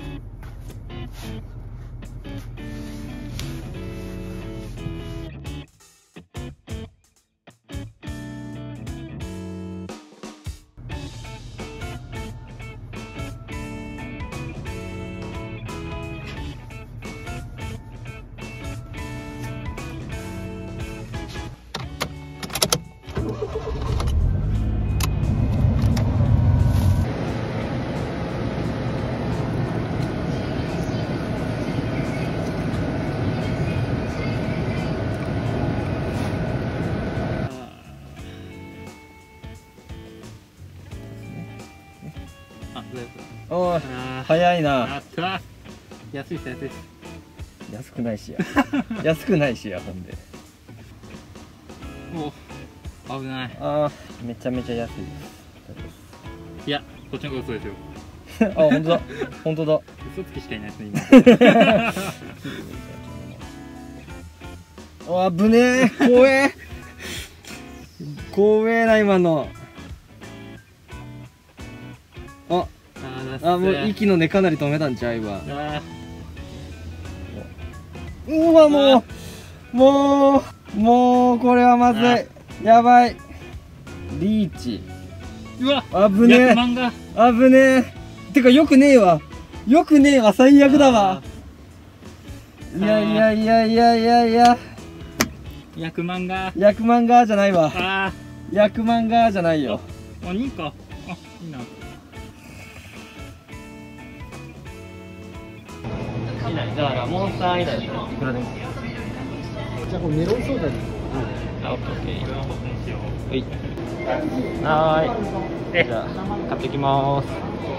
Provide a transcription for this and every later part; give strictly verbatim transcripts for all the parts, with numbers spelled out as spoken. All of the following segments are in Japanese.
おい、早いな。 やった。安いっす、安いっす。 安くないしや。安くないしや、ほんで。 お、危ない。 ああ、めちゃめちゃ安いです。 いや、こっちの方が嘘ですよ。 あ、本当だ。本当だ。 嘘つきしかいないですね、 今。あ、ぶねえ、怖え。怖えな、今の。あ。あ、もう息の根かなり止めたんちゃうわ。うわ、もうもうもうこれはまずい。やばい。リーチ。 うわ、 危ねえ、危ねえ。てかよくねえわ、よくねえわ、最悪だわ。いやいやいやいやいやいや、 役満が役満がじゃないわ。役満がじゃないよ。 あ、にか。あ、いいな。 だからモンスター以内いくらでも。じゃあこれメロンソーダに。あ、オッケーオッケー。はい。はーい。じゃあ買ってきます。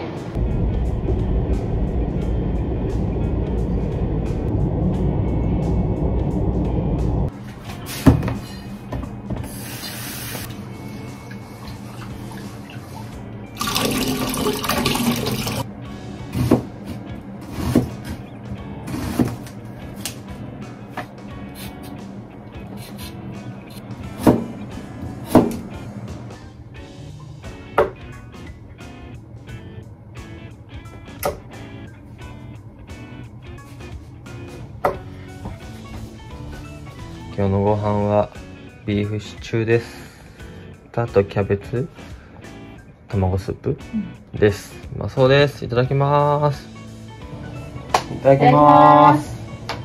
今日のご飯はビーフシチューです。あとキャベツ、卵スープです。うまそうです。いただきます。いただきます。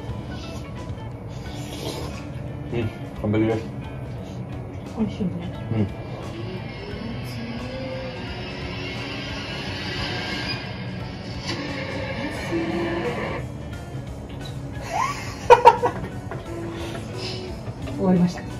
うん、完璧です。 美味しいね。 うん。 終わりました。